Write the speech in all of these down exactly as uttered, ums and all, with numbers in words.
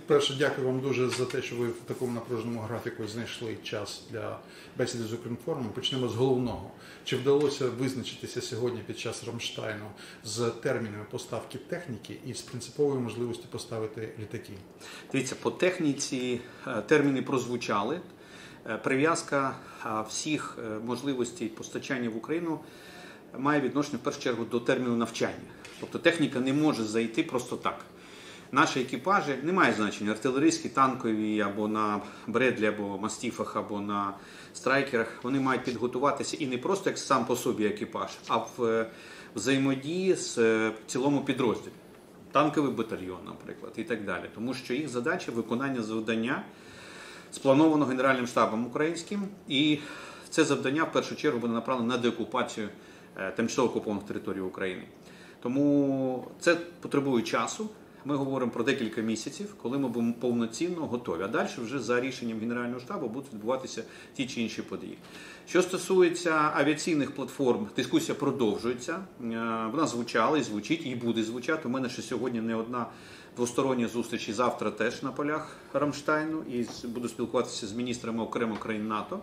перше, дякую вам дуже за те, що ви в такому напруженому графіку знайшли час для бесіди з Укрінформом. Почнемо з головного. Чи вдалося визначитися сьогодні під час Рамштайну з термінами поставки техніки і з принциповою можливістю поставити літаки? Дивіться, по техніці терміни прозвучали. Прив'язка всіх можливостей постачання в Україну має відношення в першу чергу до терміну навчання. Тобто техніка не може зайти просто так. Наші екіпажі, немає значення, артилерійські, танкові, або на Бредлі, або Мастіфах, або на Страйкерах, вони мають підготуватися і не просто як сам по собі екіпаж, а в взаємодії з цілому підрозділі. Танковий батальйон, наприклад, і так далі. Тому що їх задача – виконання завдання, сплановано Генеральним штабом українським, і це завдання в першу чергу буде направлено на деокупацію тимчасово окупованих територій України. Тому це потребує часу. Ми говоримо про декілька місяців, коли ми будемо повноцінно готові. А далі вже за рішенням Генерального штабу будуть відбуватися ті чи інші події. Що стосується авіаційних платформ, дискусія продовжується. Вона звучала і звучить, і буде звучати. У мене ще сьогодні не одна двостороння зустріч, і завтра теж на полях Рамштайну. І буду спілкуватися з міністрами окремо країн НАТО.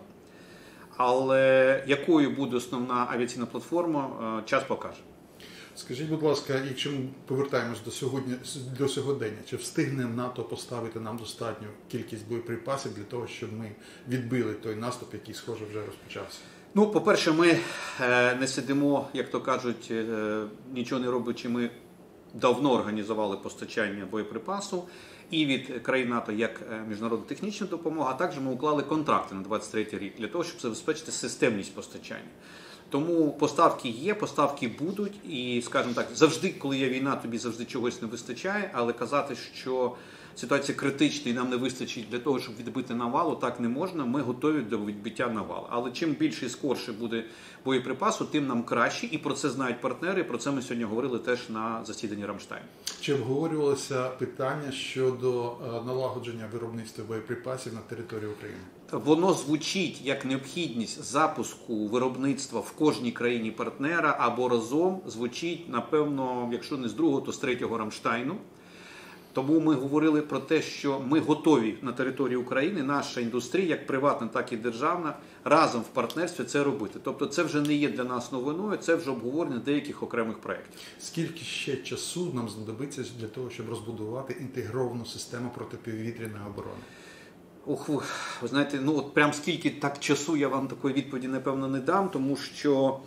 Але якою буде основна авіаційна платформа, час покаже. Скажіть, будь ласка, якщо ми повертаємось до сьогодні, до сьогодення, чи встигне НАТО поставити нам достатню кількість боєприпасів для того, щоб ми відбили той наступ, який, схоже, вже розпочався? Ну, по-перше, ми не сидимо, як то кажуть, нічого не робячи, ми давно організували постачання боєприпасу і від країн НАТО як міжнародна технічна допомога, а також ми уклали контракти на двадцять третій рік для того, щоб забезпечити системність постачання. Тому поставки є, поставки будуть, і, скажімо так, завжди, коли є війна, тобі завжди чогось не вистачає, але казати, що ситуація критична і нам не вистачить для того, щоб відбити навалу, так не можна, ми готові до відбиття навалу. Але чим більше і скорше буде боєприпасу, тим нам краще, і про це знають партнери, про це ми сьогодні говорили теж на засіданні Рамштайну. Чи обговорювалося питання щодо налагодження виробництва боєприпасів на території України? Воно звучить як необхідність запуску виробництва в кожній країні партнера або разом, звучить, напевно, якщо не з другого, то з третього Рамштайну. Тому ми говорили про те, що ми готові на території України, наша індустрія, як приватна, так і державна, разом в партнерстві це робити. Тобто це вже не є для нас новиною, це вже обговорення деяких окремих проєктів. Скільки ще часу нам знадобиться для того, щоб розбудувати інтегровану систему протиповітряної оборони? Ох, ви знаєте, ну от прям скільки так часу я вам такої відповіді, напевно, не дам, тому що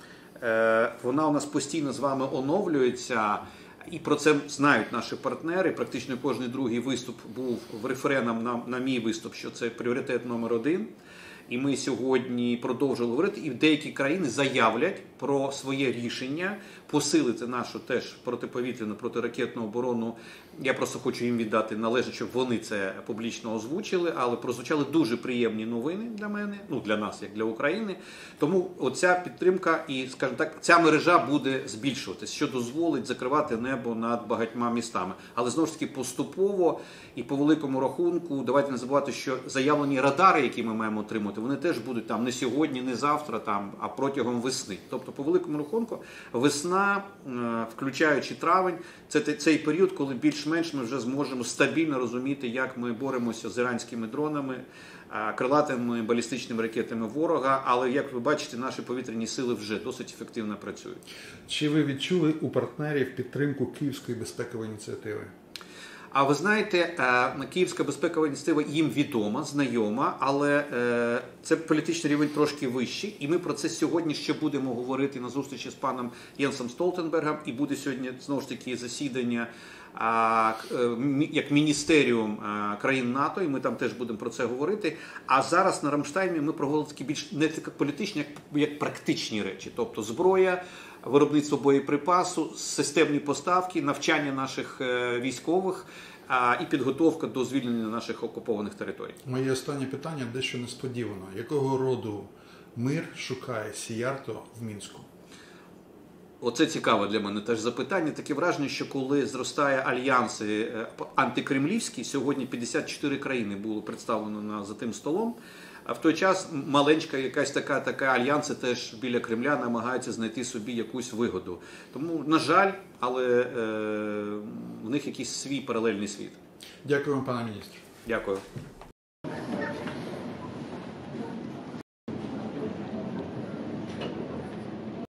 е, вона у нас постійно з вами оновлюється. І про це знають наші партнери. Практично кожен другий виступ був в референдум на, на мій виступ, що це пріоритет номер один. І ми сьогодні продовжували говорити, і деякі країни заявлять про своє рішення посилити нашу теж протиповітряну, протиракетну оборону. Я просто хочу їм віддати належить, щоб вони це публічно озвучили, але прозвучали дуже приємні новини для мене, ну для нас, як для України. Тому оця підтримка і, скажімо так, ця мережа буде збільшуватись, що дозволить закривати небо над багатьма містами. Але знову ж таки поступово і по великому рахунку, давайте не забувати, що заявлені радари, які ми маємо отримати, вони теж будуть там не сьогодні, не завтра, там, а протягом весни. Тобто, по великому рахунку, весна, включаючи травень, це цей період, коли більш-менш ми вже зможемо стабільно розуміти, як ми боремося з іранськими дронами, крилатими балістичними ракетами ворога, але, як ви бачите, наші повітряні сили вже досить ефективно працюють. Чи ви відчули у партнерів підтримку Київської безпекової ініціативи? А ви знаєте, Київська безпекова ініціатива їм відома, знайома, але це політичний рівень трошки вищий. І ми про це сьогодні ще будемо говорити на зустрічі з паном Єнсом Столтенбергом. І буде сьогодні, знову ж таки, засідання як міністеріум країн НАТО, і ми там теж будемо про це говорити. А зараз на Рамштайні ми проводили такі більш не такі політичні, як, як практичні речі. Тобто зброя, виробництво боєприпасу, системні поставки, навчання наших військових і підготовка до звільнення наших окупованих територій. Моє останнє питання дещо несподівано. Якого роду мир шукає Сіярто в Мінську? Оце цікаве для мене теж запитання. Таке враження, що коли зростає альянси антикремлівські, сьогодні п'ятдесят чотири країни було представлено на, за тим столом, а в той час маленька якась така, така альянси теж біля Кремля намагаються знайти собі якусь вигоду. Тому, на жаль, але е, в них якийсь свій паралельний світ. Дякую вам, пане міністр. Дякую.